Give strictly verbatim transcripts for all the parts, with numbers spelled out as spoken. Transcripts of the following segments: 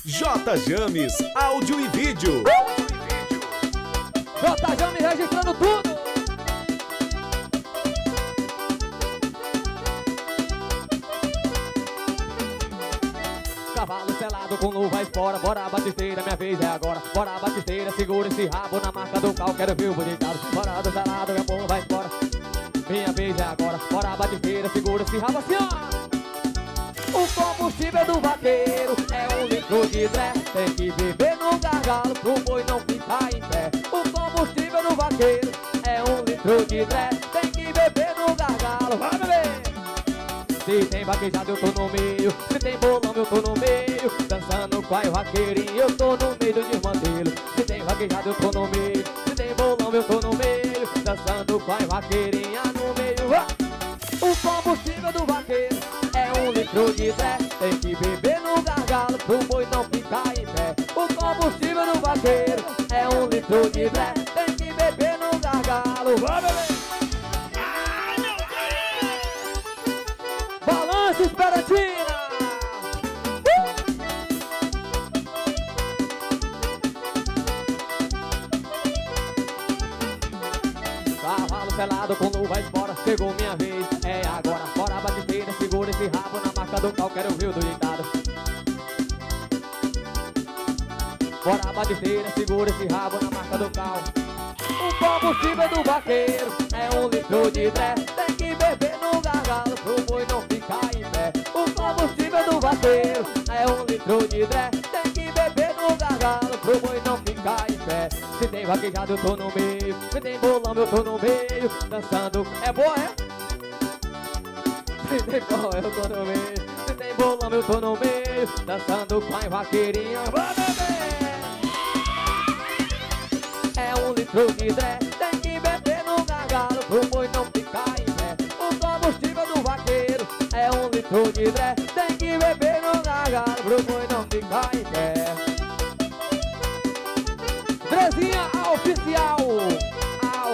J James, áudio e vídeo. J James registrando tudo. Cavalo selado com luva fora. Bora batisteira, minha vez é agora. Bora batisteira, segura esse rabo na marca do cal. Quero ver o bonitado. Bora do selado, minha porra vai embora. Minha vez é agora. Bora batisteira, segura esse rabo assim, ó. O combustível do vaqueiro é um litro de dré. Tem que beber no gargalo pro boi não ficar em pé. O combustível do vaqueiro é um litro de dré. Tem que beber no gargalo. Vai beber! Se tem vaquejado eu tô no meio. Se tem bolão eu tô no meio. Dançando com a vaqueirinho eu tô no meio do desmantelo. Se tem vaquejado eu tô no meio. Se tem bolão eu tô no meio. Dançando com a vaqueirinha no meio. Ah! O combustível do vaqueiro é um litro de dré. Tem que beber no gargalo pro boi não ficar em pé. O combustível do vaqueiro é um litro de dré. Tem que beber no gargalo. Vai beber! Ai, meu Deus! Balança Esperantina! Cavalo selado com luva fora. Chegou minha vez, é agora. Bora batisteira, segura esse rabo na marca do cal. Quero ver o doidado. Bora batisteira, segura esse rabo na marca do cal. O combustível do vaqueiro é um litro de dré. Tem que beber no gargalo pro boi não ficar em pé. O combustível do vaqueiro é um litro de dré. Tem que beber no gargalo pro boi não ficar em pé. Se tem vaquejado eu tô no meio. Se tem bolão eu tô no meio. Dançando, é boa, é? Se tem bolão eu tô no meio. Se tem bolão eu tô no meio. Dançando com a vaqueirinha. Vai beber! É um litro de dré. Tem que beber no gargalo pro boi não ficar em pé. O combustível do vaqueiro é um litro de dré. Tem que beber no gargalo pro boi não ficar em pé. Drezinha oficial. Au.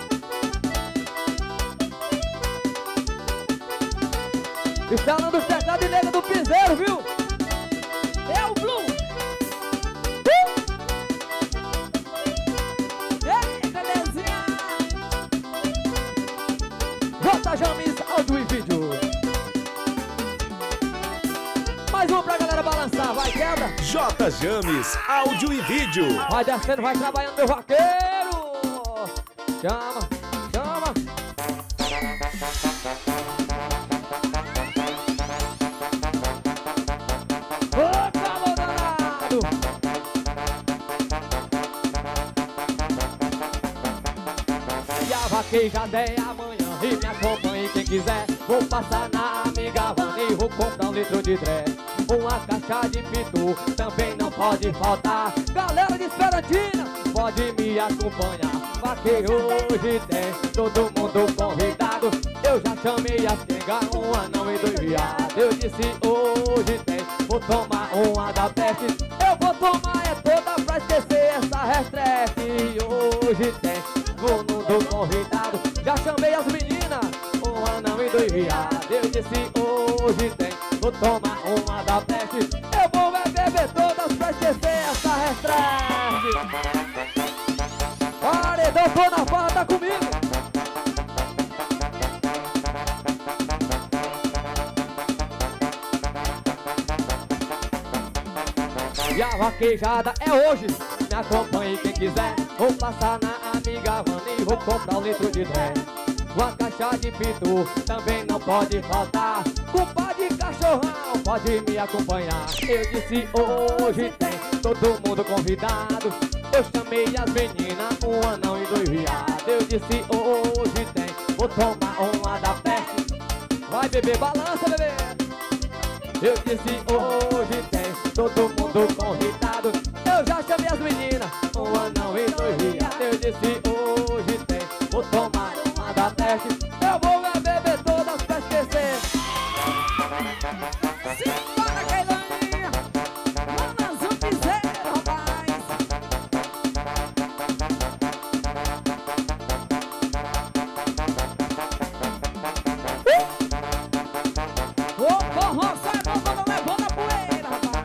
Instalando os teclados de nega do piseiro, viu? É o Blue. Eita, Drezinha. J James, áudio e vídeo. Mais um pra galera balançar, vai, quebra. J James, áudio e vídeo. Vai descendo, vai trabalhando, meu vaqueiro. Chama, chama. Ô, calor danado. E a vaquejada é amanhã. E me acompanhe quem quiser. Vou passar na amiga Vani e vou comprar um litro de dré. Uma caixa de pitu também não pode faltar. Galera de Esperantina, pode me acompanhar. Vaqueiro hoje tem todo mundo convidado. Eu já chamei as quengas, um anão e dois viados. Eu disse hoje tem, vou tomar uma da peste. Eu vou tomar é toda pra esquecer essa restresse. Hoje tem todo mundo convidado. Já chamei as meninas, um anão e dois viados. Eu disse hoje tem, vou tomar uma da peste. Eu vou beber todas pra esquecer essa restresse. Paredão, tô na farra, tá comigo. E a vaquejada é hoje. Me acompanhe quem quiser. Vou passar na amiga Vani e vou comprar um litro de dré. Uma caixa de pitu também não pode faltar. Compadre cachorrão, pode me acompanhar. Eu disse hoje tem todo mundo convidado. Eu chamei as meninas, um anão e dois viados. Eu disse hoje tem, vou tomar uma da peste. Vai beber, balança, bebê. Eu disse hoje tem todo mundo convidado. Eu já chamei as meninas, um anão e dois viados. Eu disse hoje tem, vou tomar uma da peste. Eu vou beber todas pra esquecer. Simbora, Kailaninha. Manas um piseiro, rapaz. Uh! Ô, forró, sai, vamos levando a poeira, rapaz.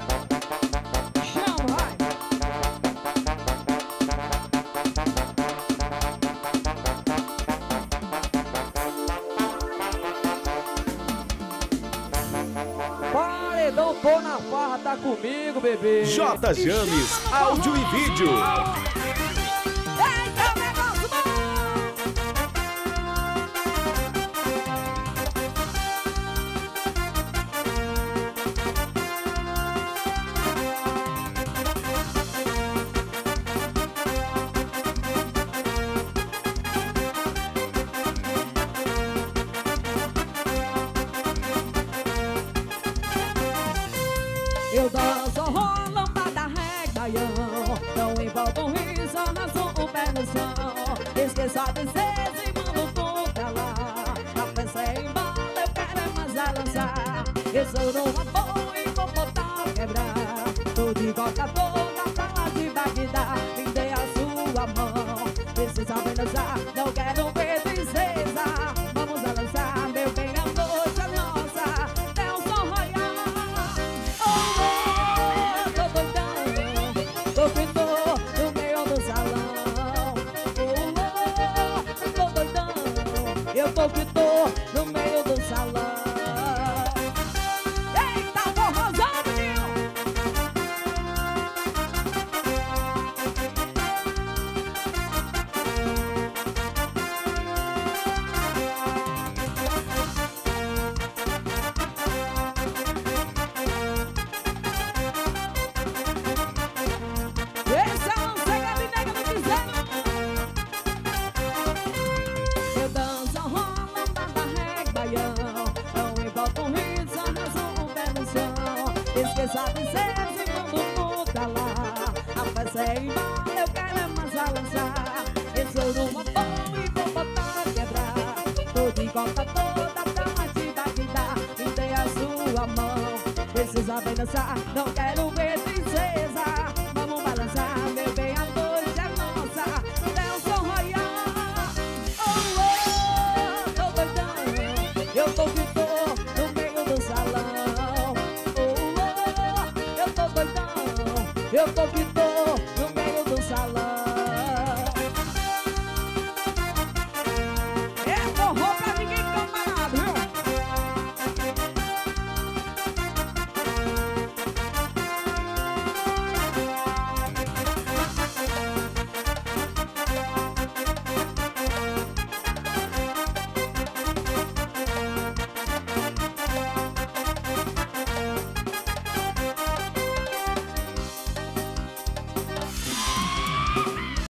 bora comigo, bebê. J James, áudio e vídeo. Eita, negócio bom! Eu danço rolão da regaião, não envolvo um riso, arraso o pé no chão. Esqueço a princesa e mando tudo pra lá. A festa é embala, eu quero é mais a lançar. Eu sou numa boa e vou botar a quebrar. Tô de coca toda, pra de Bagdá. Me dê a sua mão, precisa me dançar, não quero ver princesa. Vamos a dançar, meu bem, a noite é nossa. É um som royal. Tô pintor no meio do salão. Oh, oh, tô doidão. Eu tô pintor no meio do salão. Eita, forrozão, menino. Esse é um segredo e nega do piseiro. Eu danço rolão da reggae baião, não envolvo um riso, arraso o pé no chão. Esqueça a princesa e mando tudo pra lá. A festa é embala, eu quero é mais a lançar. Eu sou numa boa e vou botar a quebrar. Tô de copa toda pra te Bagdá. Me dê a sua mão, precisa bem dançar, não quero ver princesa. Vamos balançar, meu bem, a noite é nossa. É um som royal. Oh, oh, tô doidão. Eu tô pintor no meio do salão. Oh, oh, eu tô doidão. Eu tô pintor